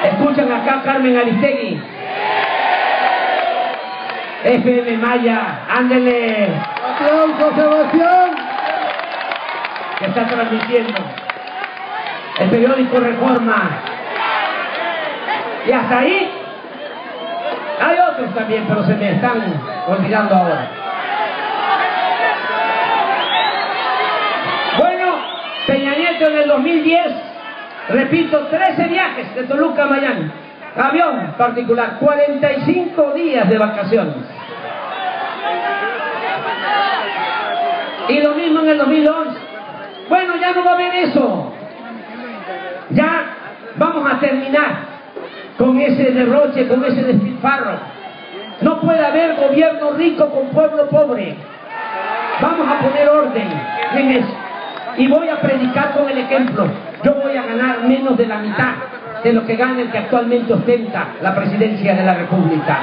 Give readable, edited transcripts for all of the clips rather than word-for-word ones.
¿Escuchan acá Carmen Aristegui? FM Maya, ándele. ¡Aplausos, Sebastián! Que está transmitiendo el periódico Reforma. Y hasta ahí hay otros también, pero se me están olvidando ahora. Bueno, Peña Nieto en el 2010, repito, 13 viajes de Toluca a Miami, avión particular, 45 días de vacaciones. Y lo mismo en el 2011. Bueno, ya no va a haber eso. Ya vamos a terminar con ese derroche, con ese despilfarro. No puede haber gobierno rico con pueblo pobre. Vamos a poner orden en eso. Y voy a predicar con el ejemplo. Yo voy a ganar menos de la mitad de lo que gana el que actualmente ostenta la presidencia de la República.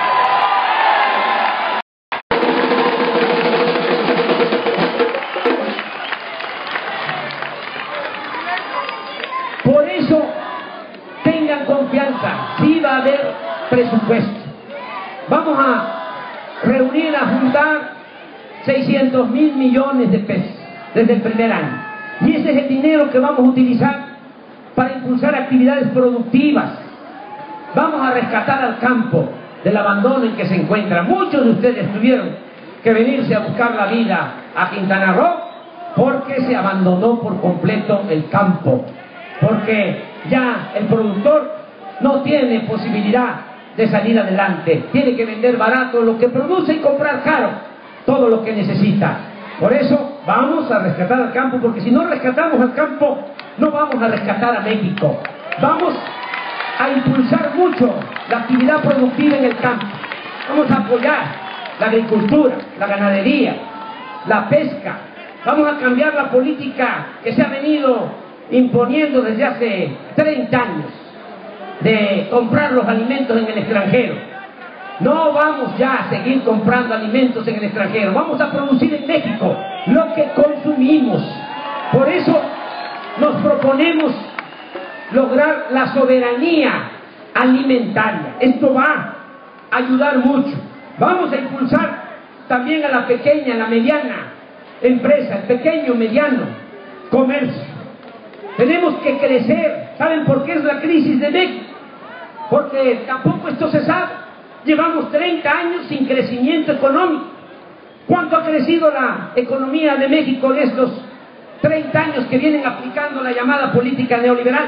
Por eso, tengan confianza, sí va a haber presupuesto. Vamos a reunir, a juntar 600.000 millones de pesos desde el primer año. Y ese es el dinero que vamos a utilizar para impulsar actividades productivas. Vamos a rescatar al campo del abandono en que se encuentra. Muchos de ustedes tuvieron que venirse a buscar la vida a Quintana Roo porque se abandonó por completo el campo. Porque ya el productor no tiene posibilidad de salir adelante, tiene que vender barato lo que produce y comprar caro todo lo que necesita. Por eso vamos a rescatar al campo, porque si no rescatamos al campo, no vamos a rescatar a México. Vamos a impulsar mucho la actividad productiva en el campo. Vamos a apoyar la agricultura, la ganadería, la pesca. Vamos a cambiar la política que se ha venido imponiendo desde hace 30 años de comprar los alimentos en el extranjero. No vamos ya a seguir comprando alimentos en el extranjero, vamos a producir en México lo que consumimos. Por eso nos proponemos lograr la soberanía alimentaria. Esto va a ayudar mucho. Vamos a impulsar también a la pequeña, la mediana empresa, el pequeño, mediano comercio. Tenemos que crecer. ¿Saben por qué es la crisis de México? Porque tampoco esto se sabe. Llevamos 30 años sin crecimiento económico. ¿Cuánto ha crecido la economía de México en estos 30 años que vienen aplicando la llamada política neoliberal?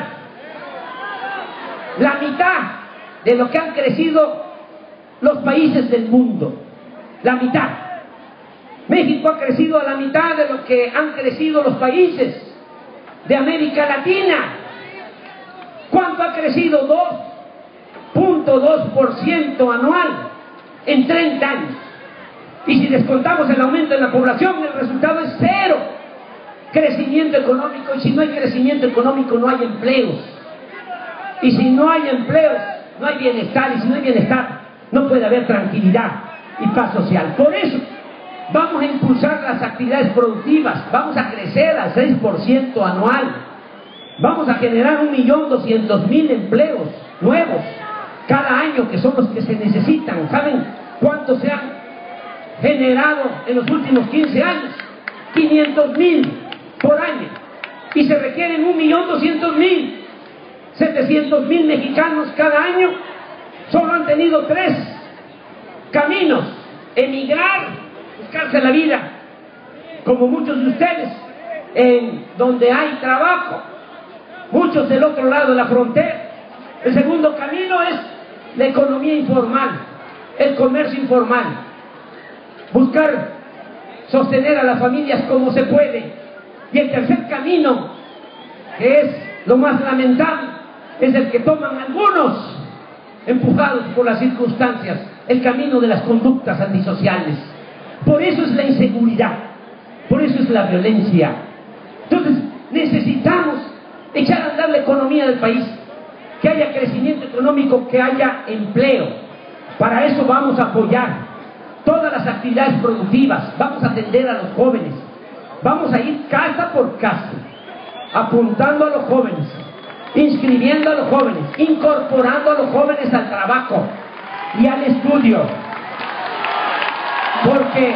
La mitad de lo que han crecido los países del mundo. La mitad. México ha crecido a la mitad de lo que han crecido los países de América Latina. ¿Cuánto ha crecido? 2.2% anual en 30 años. Y si descontamos el aumento de la población, el resultado es cero crecimiento económico. Y si no hay crecimiento económico, no hay empleos. Y si no hay empleos, no hay bienestar. Y si no hay bienestar, no puede haber tranquilidad y paz social. Por eso vamos a impulsar las actividades productivas, vamos a crecer al 6% anual, vamos a generar 1.200.000 empleos nuevos cada año, que son los que se necesitan. ¿Saben cuántos se han generado en los últimos 15 años? 500.000 por año. Y se requieren 1.200.000, 700.000 mexicanos cada año. Solo han tenido 3 caminos: emigrar, buscarse la vida, como muchos de ustedes, en donde hay trabajo, muchos del otro lado de la frontera. El segundo camino es la economía informal, el comercio informal, buscar sostener a las familias como se puede. Y el tercer camino, que es lo más lamentable, es el que toman algunos, empujados por las circunstancias, el camino de las conductas antisociales. Por eso es la inseguridad, por eso es la violencia. Entonces necesitamos echar a andar la economía del país, que haya crecimiento económico, que haya empleo. Para eso vamos a apoyar todas las actividades productivas, vamos a atender a los jóvenes, vamos a ir casa por casa, apuntando a los jóvenes inscribiendo a los jóvenes, incorporando a los jóvenes al trabajo y al estudio. Porque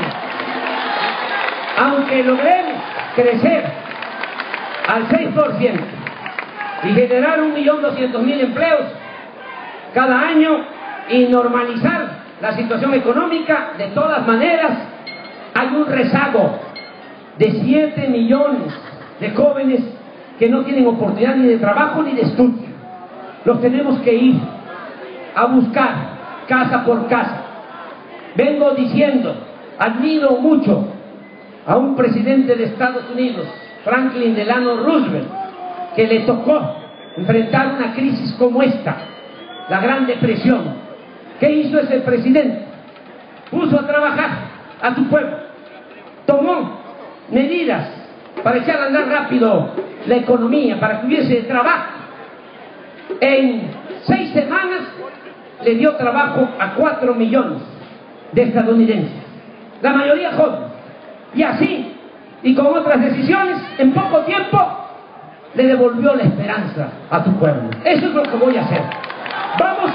aunque logremos crecer al 6% y generar 1.200.000 empleos cada año y normalizar la situación económica, de todas maneras hay un rezago de 7 millones de jóvenes que no tienen oportunidad ni de trabajo ni de estudio. Los tenemos que ir a buscar casa por casa. Vengo diciendo, admiro mucho a un presidente de Estados Unidos, Franklin Delano Roosevelt, que le tocó enfrentar una crisis como esta, la Gran Depresión. ¿Qué hizo ese presidente? Puso a trabajar a su pueblo, tomó medidas para echar a andar rápido la economía, para que hubiese trabajo. En 6 semanas le dio trabajo a 4 millones de estadounidenses, la mayoría jóvenes. Y así, y con otras decisiones, en poco tiempo le devolvió la esperanza a tu pueblo. Eso es lo que voy a hacer. Vamos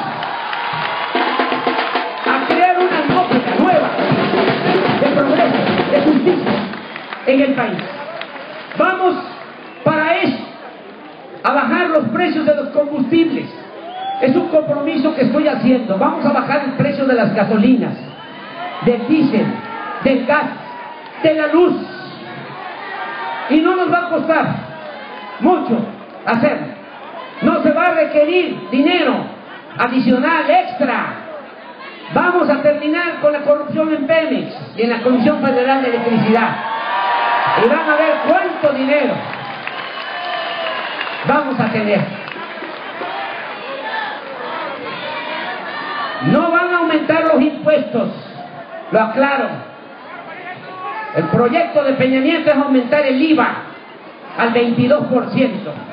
a crear una atmósfera nueva de progreso, de justicia en el país. Vamos para eso a bajar los precios de los combustibles. Es un compromiso que estoy haciendo. Vamos a bajar el precio de las gasolinas, del diésel, del gas, de la luz. Y no nos va a costar mucho hacerlo. No se va a requerir dinero adicional, extra. Vamos a terminar con la corrupción en Pemex y en la Comisión Federal de Electricidad. Y van a ver cuánto dinero vamos a tener. No van a aumentar los impuestos, lo aclaro. El proyecto de Peña Nieto es aumentar el IVA al 22%.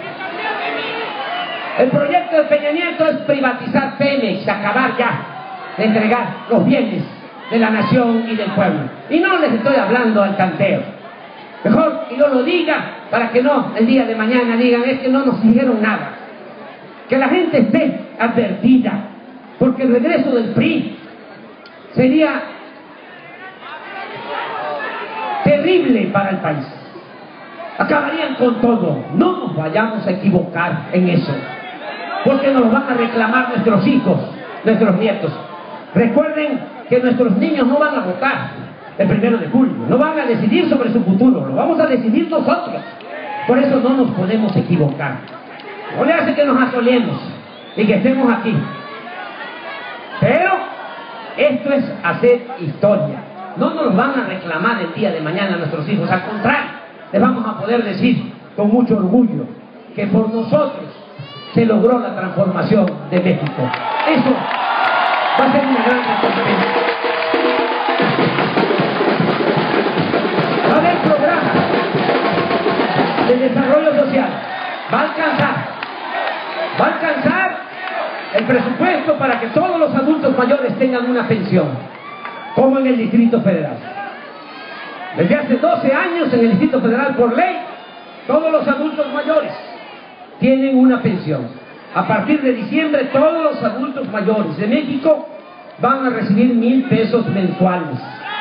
El proyecto de Peña Nieto es privatizar Pemex, acabar ya de entregar los bienes de la nación y del pueblo. Y no les estoy hablando al tanteo. Mejor que yo lo diga para que no el día de mañana digan es que no nos dijeron nada. Que la gente esté advertida, porque el regreso del PRI sería terrible para el país. Acabarían con todo. No nos vayamos a equivocar en eso, porque nos van a reclamar nuestros hijos, nuestros nietos. Recuerden que nuestros niños no van a votar el 1 de julio, no van a decidir sobre su futuro, lo vamos a decidir nosotros. Por eso no nos podemos equivocar. No le hace que nos asolemos y que estemos aquí. Pero esto es hacer historia. No nos van a reclamar el día de mañana nuestros hijos, al contrario, les vamos a poder decir con mucho orgullo que por nosotros se logró la transformación de México. Eso va a ser una gran recompensa. Va a haber programa de desarrollo social. Va a alcanzar el presupuesto para que todos los adultos mayores tengan una pensión, como en el Distrito Federal. Desde hace 12 años en el Distrito Federal, por ley, todos los adultos mayores tienen una pensión. A partir de diciembre, todos los adultos mayores de México van a recibir 1,000 pesos mensuales.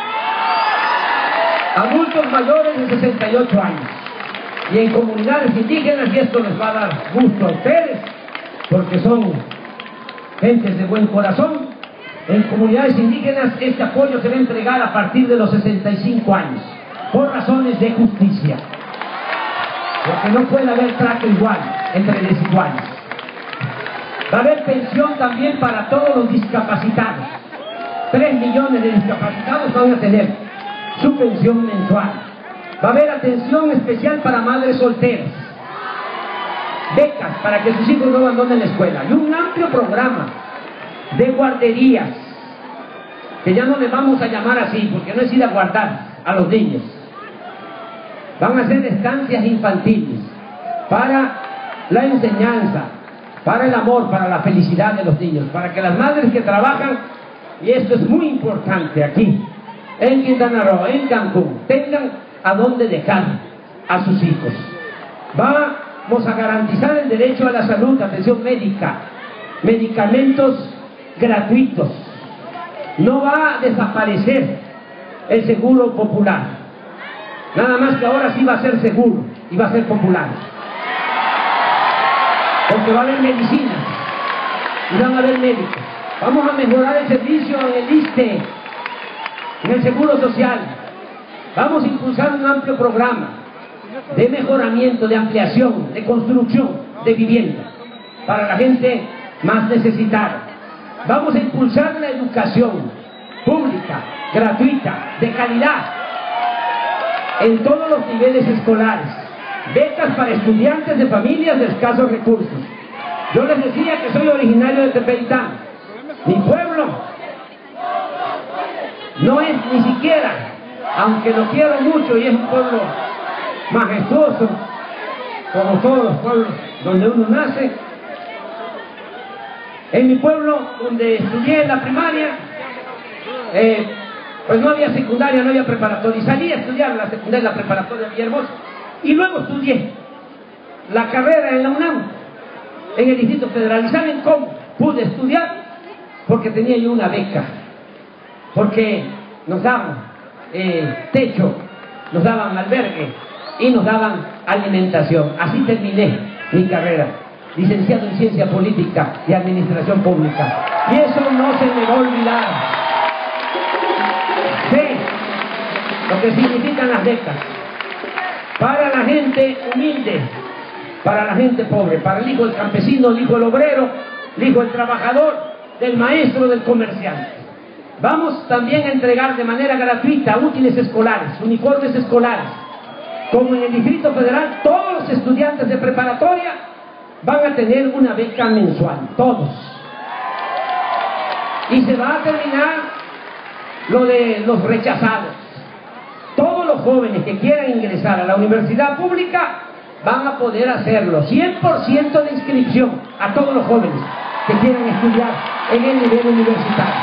Adultos mayores de 68 años. Y en comunidades indígenas, y esto les va a dar gusto a ustedes, porque son gentes de buen corazón, en comunidades indígenas este apoyo se va a entregar a partir de los 65 años, por razones de justicia. Porque no puede haber trato igual entre desiguales. Va a haber pensión también para todos los discapacitados. 3 millones de discapacitados van a tener su pensión mensual. Va a haber atención especial para madres solteras, becas para que sus hijos no abandonen la escuela, y un amplio programa de guarderías, que ya no les vamos a llamar así, porque no es ir a guardar a los niños. Van a ser estancias infantiles para la enseñanza, para el amor, para la felicidad de los niños, para que las madres que trabajan, y esto es muy importante aquí, en Quintana Roo, en Cancún, tengan a dónde dejar a sus hijos. Va vamos a garantizar el derecho a la salud, atención médica, medicamentos gratuitos. No va a desaparecer el seguro popular, nada más que ahora sí va a ser seguro y va a ser popular, porque va a haber medicinas y van a haber médicos. Vamos a mejorar el servicio en el ISSSTE, en el Seguro Social. Vamos a impulsar un amplio programa de mejoramiento, de ampliación, de construcción de vivienda para la gente más necesitada. Vamos a impulsar la educación pública, gratuita, de calidad, en todos los niveles escolares. Becas para estudiantes de familias de escasos recursos. Yo les decía que soy originario de Tepeitán. Mi pueblo no es ni siquiera, aunque lo quiero mucho y es un pueblo majestuoso, como todos los pueblos donde uno nace. En mi pueblo, donde estudié en la primaria, pues no había secundaria, no había preparatoria, y salí a estudiar la secundaria y la preparatoria de Villahermosa, y luego estudié la carrera en la UNAM, en el Distrito Federal. ¿Y saben cómo pude estudiar? Porque tenía yo una beca, porque nos daban techo, nos daban albergue y nos daban alimentación. Así terminé mi carrera, licenciado en Ciencia Política y Administración Pública, y eso no se me va a olvidar. Sé lo que significan las becas para la gente humilde, para la gente pobre, para el hijo del campesino, el hijo del obrero, el hijo del trabajador, del maestro, del comerciante. Vamos también a entregar de manera gratuita útiles escolares, uniformes escolares. Como en el Distrito Federal, todos los estudiantes de preparatoria van a tener una beca mensual, todos. Y se va a terminar lo de los rechazados. Todos los jóvenes que quieran ingresar a la universidad pública van a poder hacerlo, 100% de inscripción a todos los jóvenes que quieran estudiar en el nivel universitario.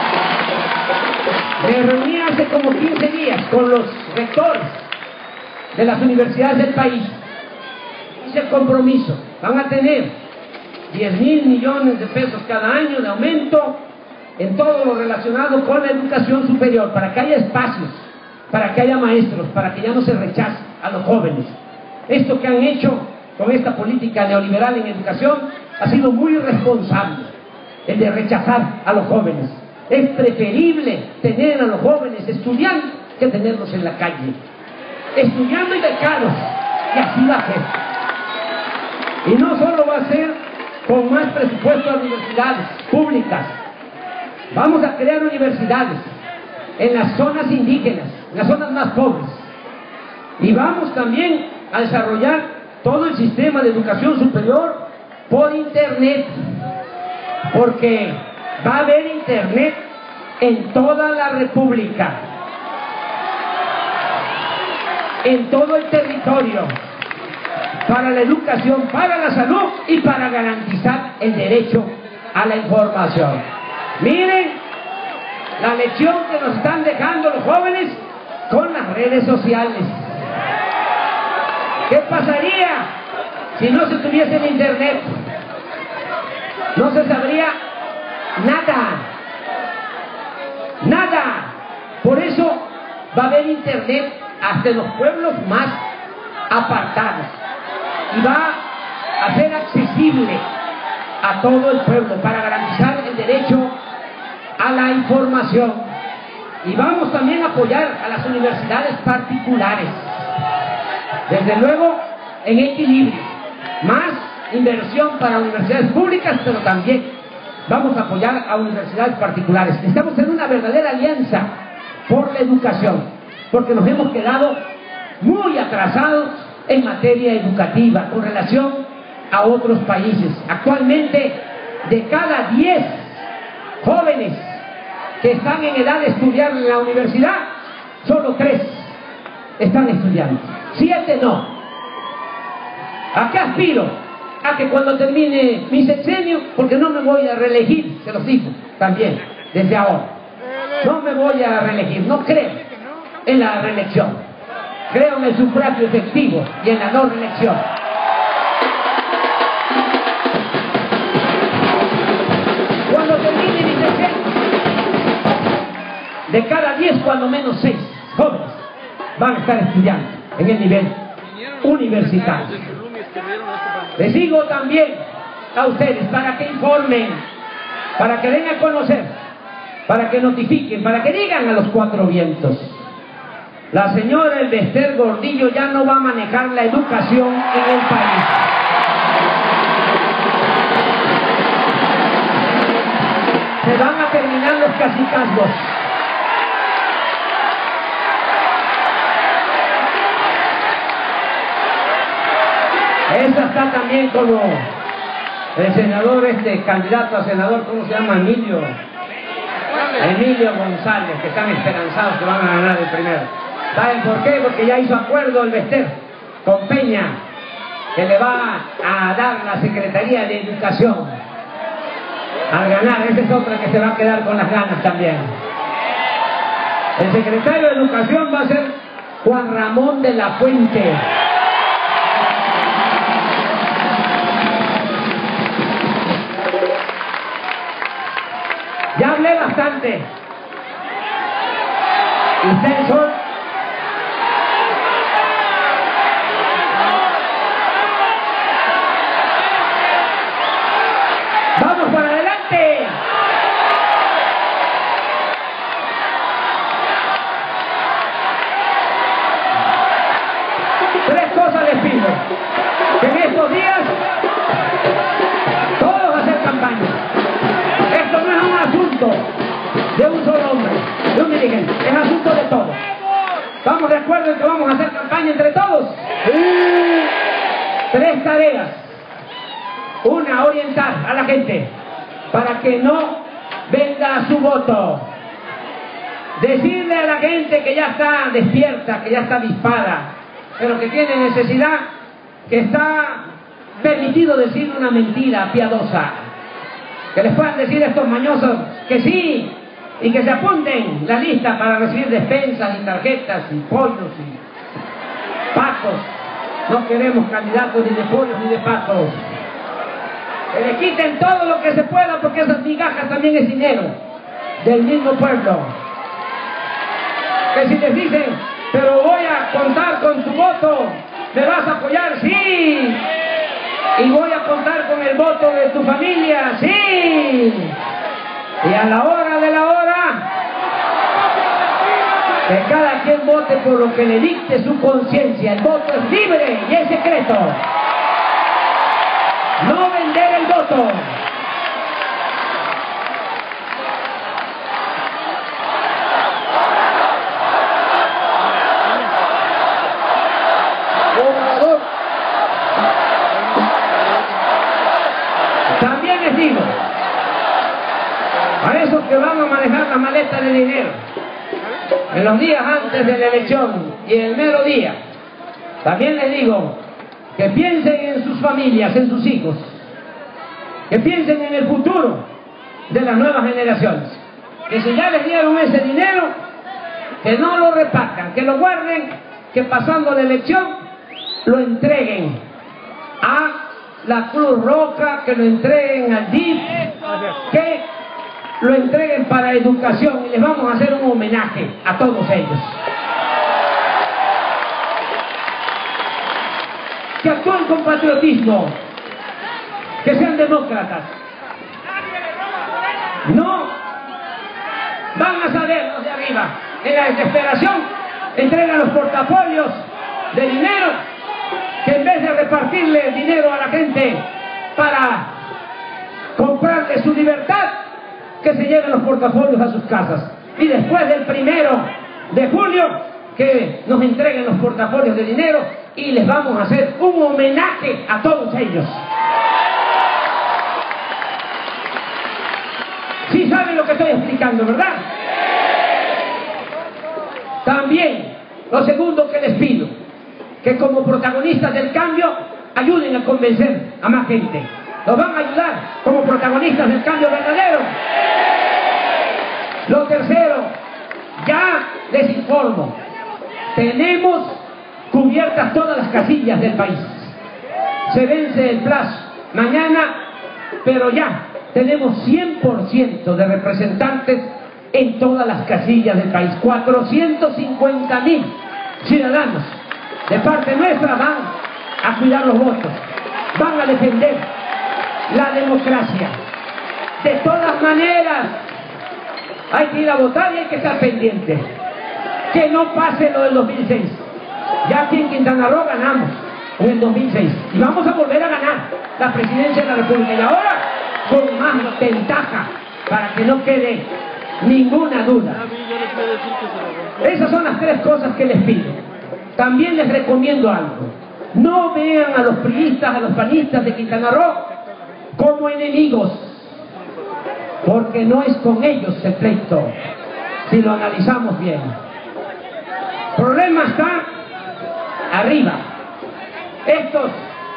Me reuní hace como 15 días con los rectores de las universidades del país. Hice el compromiso, van a tener 10.000 millones de pesos cada año de aumento en todo lo relacionado con la educación superior, para que haya espacios, para que haya maestros, para que ya no se rechace a los jóvenes. Esto que han hecho con esta política neoliberal en educación ha sido muy irresponsable, el de rechazar a los jóvenes. Es preferible tener a los jóvenes estudiando que tenerlos en la calle, estudiando y becados, y así va a ser. Y no solo va a ser con más presupuesto a universidades públicas, vamos a crear universidades en las zonas indígenas, en las zonas más pobres, y vamos también a desarrollar todo el sistema de educación superior por internet, porque va a haber internet en toda la república, en todo el territorio, para la educación, para la salud y para garantizar el derecho a la información. Miren la lección que nos están dejando los jóvenes con las redes sociales. ¿Qué pasaría si no se tuviese el internet? No se sabría nada, nada. Por eso va a haber internet hasta en los pueblos más apartados, y va a ser accesible a todo el pueblo para garantizar el derecho a la información. Y vamos también a apoyar a las universidades particulares, desde luego en equilibrio, más inversión para universidades públicas, pero también vamos a apoyar a universidades particulares. Estamos en una verdadera alianza por la educación, porque nos hemos quedado muy atrasados en materia educativa con relación a otros países. Actualmente, de cada 10 jóvenes que están en edad de estudiar en la universidad, solo 3 están estudiando, 7 no. ¿A qué aspiro? A que cuando termine mi sexenio, porque no me voy a reelegir, se los digo también desde ahora, no me voy a reelegir, no creo en la reelección, creo en el sufragio efectivo y en la no reelección. de cada 10, cuando menos 6 jóvenes van a estar estudiando en el nivel universitario. Les digo también a ustedes para que informen, para que den a conocer, para que notifiquen, para que digan a los 4 vientos: la señora Elbester Gordillo ya no va a manejar la educación en el país. Se van a terminar los cacicazgos. Esa está también como el senador, candidato a senador, ¿cómo se llama? Emilio González, que están esperanzados que van a ganar el primero. ¿Saben por qué? Porque ya hizo acuerdo el Elbester con Peña, que le va a dar la Secretaría de Educación. Al ganar, ese es otro que se va a quedar con las ganas también. El secretario de Educación va a ser Juan Ramón de la Fuente. Ya hablé bastante. Ustedes son ¡vamos para adelante! Tres cosas les pido: que en estos días todos hacer campaña. Esto no es un asunto de un solo hombre, de un dirigente, es asunto de todos. ¿Estamos de acuerdo en que vamos a hacer campaña entre todos? Sí. 3 tareas. Una, orientar a la gente para que no venda su voto. Decirle a la gente que ya está despierta, que ya está avispada, pero que tiene necesidad, que está permitido decir una mentira piadosa. Que les puedan decir a estos mañosos que sí, y que se apunten la lista para recibir despensas y tarjetas y pollos y patos. No queremos candidatos ni de pollos ni de patos. Que le quiten todo lo que se pueda, porque esas migajas también es dinero del mismo pueblo. Que si les dicen, pero voy a contar con tu voto, ¿me vas a apoyar? Sí. Y voy a contar con el voto de tu familia, sí. Y a la hora de la hora, que cada quien vote por lo que le dicte su conciencia. El voto es libre y es secreto. No vender el voto. También les digo, a esos que van a manejar la maleta de dinero en los días antes de la elección y el mero día, también les digo que piensen en sus familias, en sus hijos, que piensen en el futuro de las nuevas generaciones, que si ya les dieron ese dinero, que no lo repartan, que lo guarden, que pasando la elección lo entreguen a la Cruz Roja, que lo entreguen al DIF, que lo entreguen para educación, y les vamos a hacer un homenaje a todos ellos. Que actúen con patriotismo, que sean demócratas. No van a saber los de arriba, en la desesperación, entregan los portafolios de dinero, que en vez de repartirle el dinero a la gente para comprarle su libertad, que se lleven los portafolios a sus casas. Y después del 1 de julio, que nos entreguen los portafolios de dinero y les vamos a hacer un homenaje a todos ellos. Sí saben lo que estoy explicando, ¿verdad? También, lo segundo que les pido, que como protagonistas del cambio ayuden a convencer a más gente. Nos van a ayudar como protagonistas del cambio verdadero. Lo tercero, ya les informo, tenemos cubiertas todas las casillas del país. Se vence el plazo mañana, pero ya tenemos 100% de representantes en todas las casillas del país. 450.000 ciudadanos de parte nuestra van a cuidar los votos, van a defender la democracia. De todas maneras, hay que ir a votar y hay que estar pendiente. Que no pase lo del 2006. Ya aquí en Quintana Roo ganamos en el 2006 y vamos a volver a ganar la presidencia de la República, y ahora con más ventaja, para que no quede ninguna duda. Esas son las tres cosas que les pido. También les recomiendo algo: no vean a los priistas, a los panistas de Quintana Roo como enemigos, porque no es con ellos el pleito, si lo analizamos bien. El problema está arriba. Estos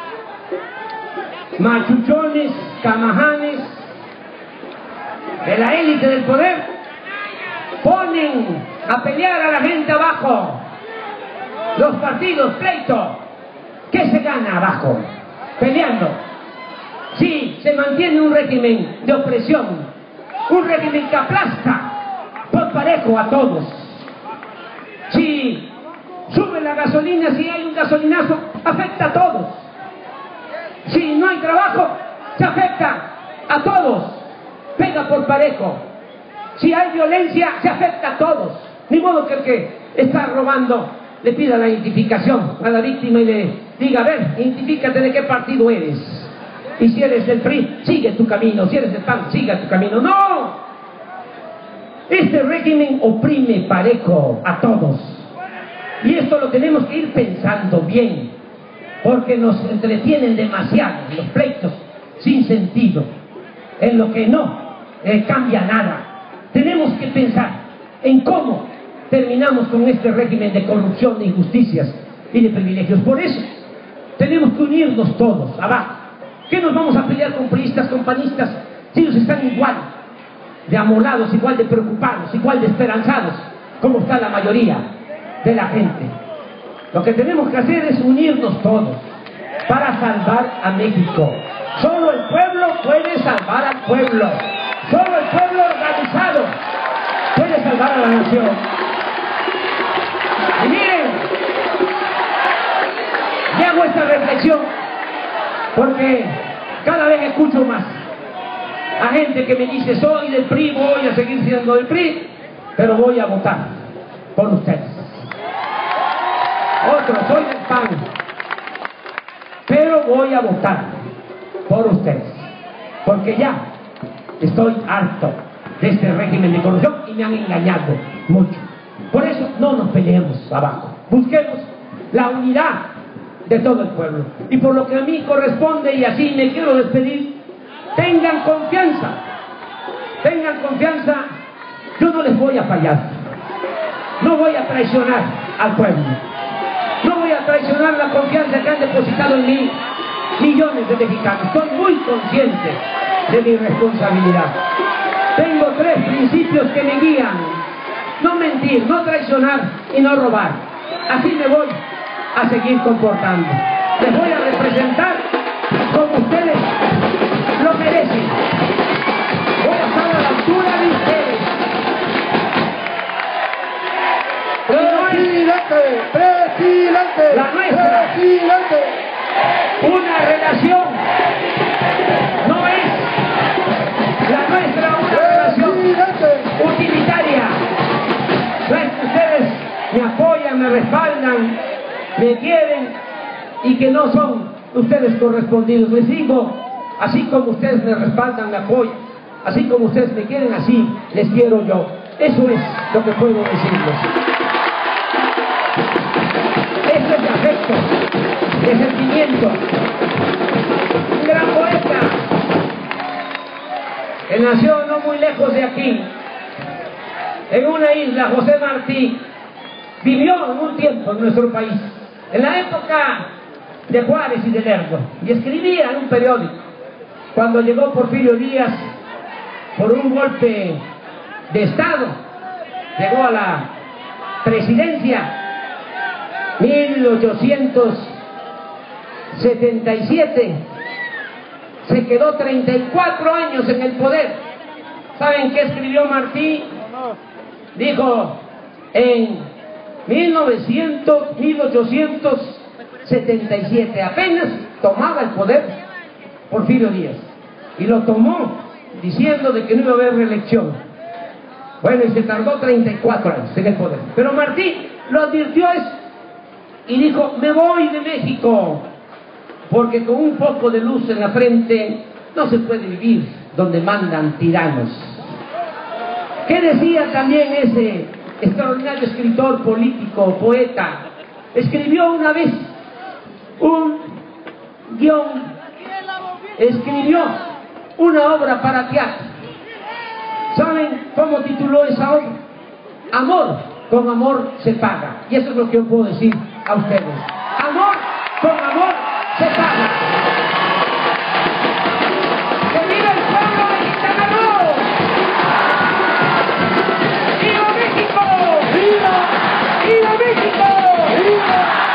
machuchones, camajanes de la élite del poder ponen a pelear a la gente abajo. Los partidos, pleito. ¿Qué se gana abajo? Peleando. Sí, se mantiene un régimen de opresión, un régimen que aplasta por parejo a todos. Si sube la gasolina, si hay un gasolinazo, afecta a todos. Si no hay trabajo, se afecta a todos, pega por parejo. Si hay violencia, se afecta a todos. Ni modo que el que está robando le pida la identificación a la víctima y le diga: a ver, identifícate de qué partido eres. Y si eres del PRI, sigue tu camino. Si eres del PAN, sigue tu camino. ¡No! Este régimen oprime parejo a todos. Y esto lo tenemos que ir pensando bien, porque nos entretienen demasiado los pleitos sin sentido, en lo que no cambia nada. Tenemos que pensar en cómo terminamos con este régimen de corrupción, de injusticias y de privilegios. Por eso tenemos que unirnos todos abajo. ¿Qué nos vamos a pelear con priistas, con panistas, si ellos están igual de amolados, igual de preocupados, igual de esperanzados como está la mayoría de la gente? Lo que tenemos que hacer es unirnos todos para salvar a México. Solo el pueblo puede salvar al pueblo. Solo el pueblo organizado puede salvar a la nación. Y miren, y hago esta reflexión porque cada vez escucho más a gente que me dice: soy del PRI, voy a seguir siendo del PRI, pero voy a votar por ustedes. Otro: soy del PAN, pero voy a votar por ustedes, porque ya estoy harto de este régimen de corrupción y me han engañado mucho. Por eso no nos peleemos abajo, busquemos la unidad de todo el pueblo. Y por lo que a mí corresponde, y así me quiero despedir, tengan confianza, yo no les voy a fallar, no voy a traicionar al pueblo, no voy a traicionar la confianza que han depositado en mí millones de mexicanos. Estoy muy consciente de mi responsabilidad. Tengo tres principios que me guían: no mentir, no traicionar y no robar. Así me voy a seguir comportando. Les voy a representar como ustedes lo merecen. Voy a estar a la altura de ustedes. ¡Presidente! La nuestra, ¡Presidente! una relación, no es la nuestra una relación utilitaria. No es que ustedes me apoyan, me respaldan, me quieren, y que no son ustedes correspondidos. Les digo: así como ustedes me respaldan, me apoyan, así como ustedes me quieren, así les quiero yo. Eso es lo que puedo decirles. Esto es de afecto, de sentimiento. Un gran poeta que nació no muy lejos de aquí, en una isla, José Martí, vivió en un tiempo en nuestro país, en la época de Juárez y de Lerdo, y escribía en un periódico. Cuando llegó Porfirio Díaz, por un golpe de Estado, llegó a la presidencia, 1877, se quedó 34 años en el poder. ¿Saben qué escribió Martí? dijo en 1877, apenas tomaba el poder Porfirio Díaz, y lo tomó diciendo de que no iba a haber reelección. Bueno, y se tardó 34 años en el poder, pero Martí lo advirtió eso y dijo: me voy de México, porque con un poco de luz en la frente no se puede vivir donde mandan tiranos. ¿Qué decía también ese extraordinario escritor, político, poeta? Escribió una vez un guión, escribió una obra para teatro. ¿Saben cómo tituló esa obra? Amor con amor se paga. Y eso es lo que yo puedo decir a ustedes. Amor con amor se paga. ¡Que viva el pueblo mexicano! ¡Viva México! ¡Viva! ¡Viva México! ¡Viva!